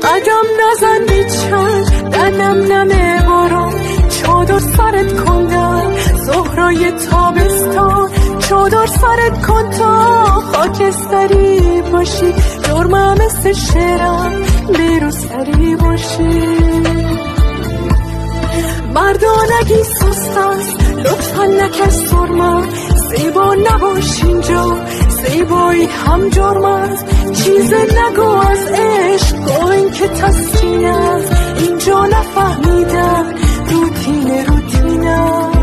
قدم نزن بیچن دنم نمه باران چادر سرت کندم زهرای تابستان چادر سرت کن تا خاکستری باشی جرمم مثل شعرم بیرو سری باشی مردانگی سست است لطفا نکش سرما زیبا نباش اینجا زیبایی هم جرم است چیز نگو از عشق با این که تسکین است اینجا نفهمیدن روتین است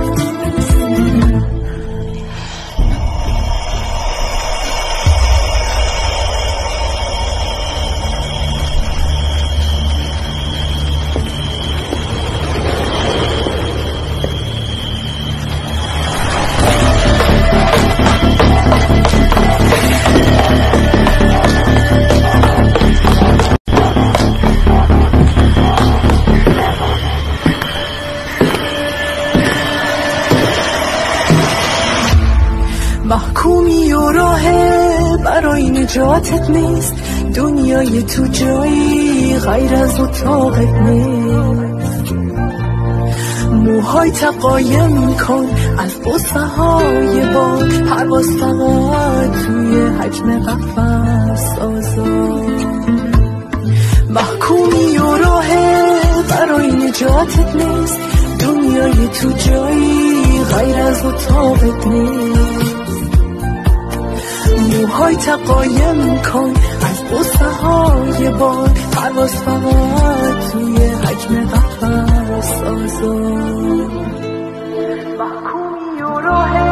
محکومی و راهه برای نجاتت نیست دنیای تو جایی غیر از اتاقت نیست موهای تقایم کن از بوسه های باد پرواز فقط توی حجم قفس آزاد محکومی و راهه برای نجاتت نیست دنیای تو جایی غیر از اتاقت نیست موهای تقایم کن از بوسه های باد پرواز فقط توی حجم قفس آزاد محکومی و راه